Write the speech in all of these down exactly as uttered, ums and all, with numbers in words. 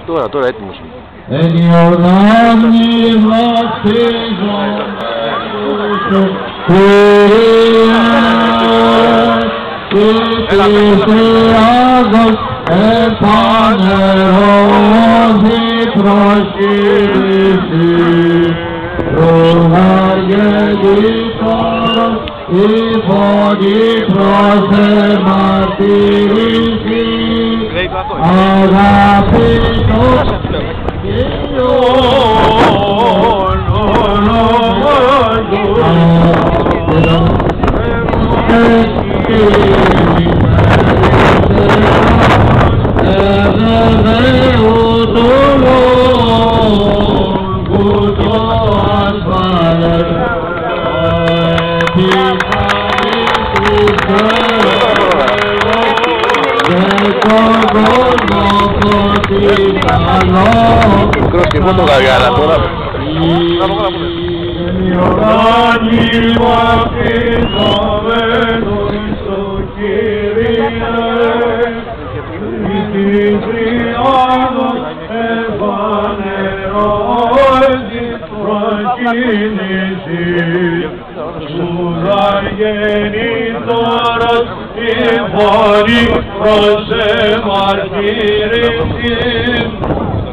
Τώρα, τώρα έτοιμος είμαι. Εν Ιορδάνη βαπτιζόμενος Κύριε, εις Θεάγος επανερώθη προκήρυξη, προγαγγελιστός η φωνή προς εμαρτύρηση, αγαπητός Κρόσκευω το γαργάλα τώρα. Ιορδάνη βαπτιζόμενος ο Κύριος, εις Τριάδος επανερώθη προκήρυξη, σου γαργενητόρος η φωνή προς εμαρτύρηση,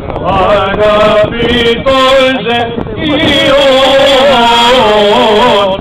αγαπητός Υιόν